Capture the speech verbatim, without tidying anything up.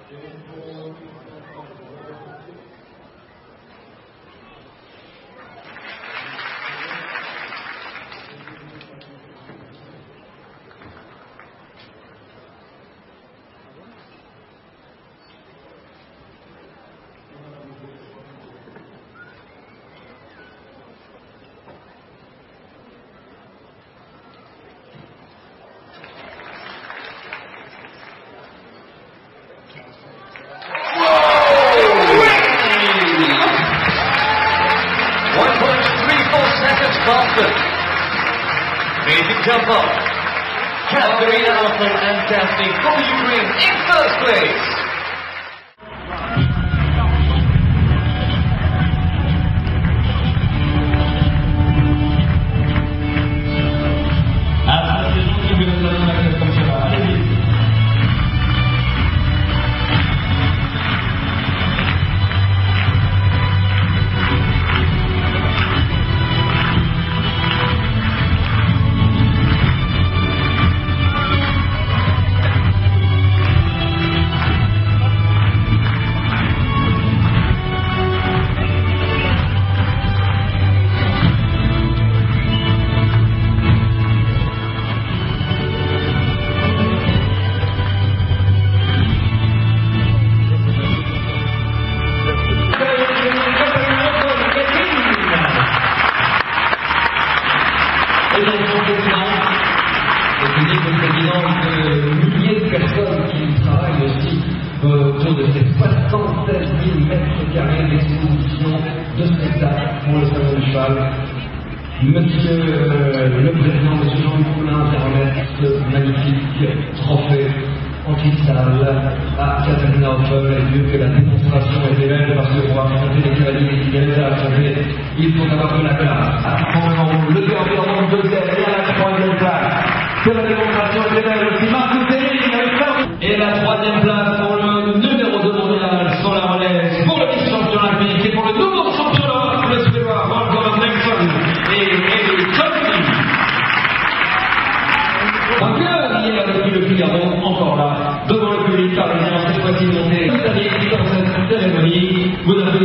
Amazing jump up. Katharina Alfred and Daphne for Ukraine in first place. de milliers de personnes qui travaillent aussi autour de ces soixante-seize mille mètres carrés d'exposition de spectacle pour le Salon du Cheval. Monsieur euh, le Président, Monsieur Jean-Luc Poulin, va remettre ce magnifique trophée en cristal à Katharina Alfred, et mieux que la démonstration était belle, parce que pour affronter les cavaliers qui viennent à affronter, il faut avoir de la classe. Apprendre le derby en deuxième et à la troisième place. Que la démonstration était belle aussi. Marc Théry, et la troisième place pour le numéro deux mondial sur la relève, pour le vice-champion olympique et pour le nouveau champion d'Europe, le Suédois Volker Nilsson et Eli Tolkien. En cœur, il y a depuis le Figaro, encore là, devant le public parisien, cette fois-ci monté. Vous avez dans cette cérémonie, vous avez